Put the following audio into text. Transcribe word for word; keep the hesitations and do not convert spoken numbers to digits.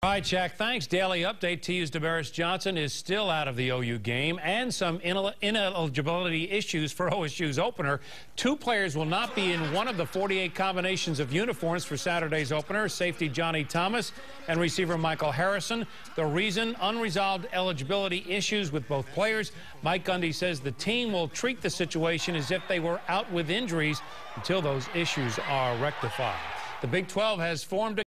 All right, Jack, thanks. Daily update. T U's Damaris Johnson is still out of the O U game, and some ineligibility issues for O S U's opener. Two players will not be in one of the forty-eight combinations of uniforms for Saturday's opener, safety Johnny Thomas and receiver Michael Harrison. The reason, unresolved eligibility issues with both players. Mike Gundy says the team will treat the situation as if they were out with injuries until those issues are rectified. The Big twelve has formed a